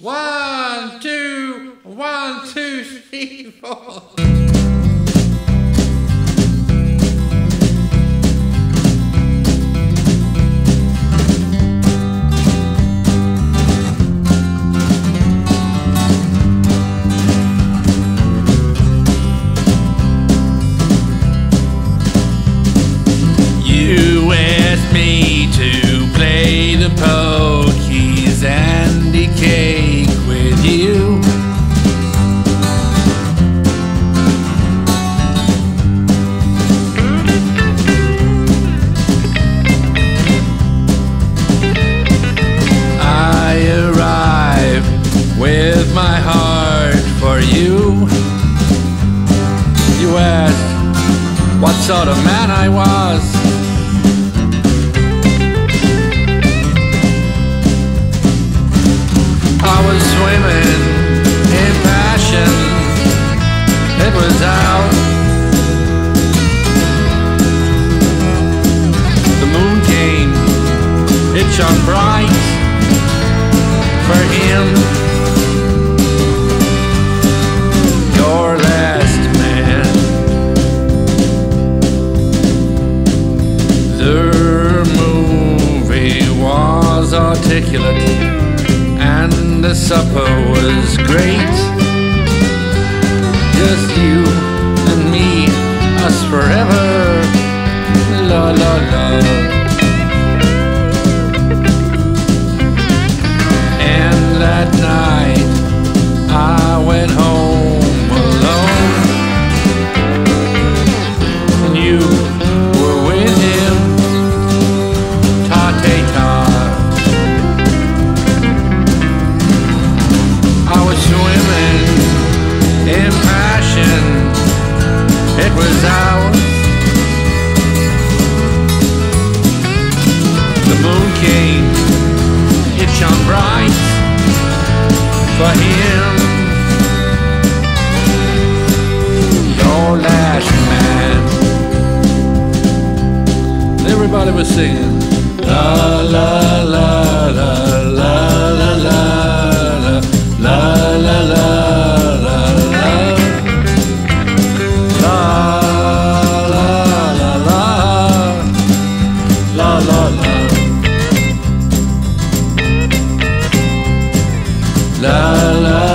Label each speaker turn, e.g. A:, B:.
A: 1, 2, 1, 2, 3, 4.
B: You asked me to play the pokies and the cake with you. I arrived with my heart for you. You asked what sort of man I was. I was swimming in passion. It was out. The moon came, it shone bright for him. Your last man. The movie was articulate and the supper was great. Just you and me, us forever. La la la. And that night I went home alone, and you were with him, ta-ta-ta. I was swimming in passion, it was ours. The moon came, it shone bright for him. Your last man. And everybody was singing la la la la la la la. La la la la la la la la la la la la la la.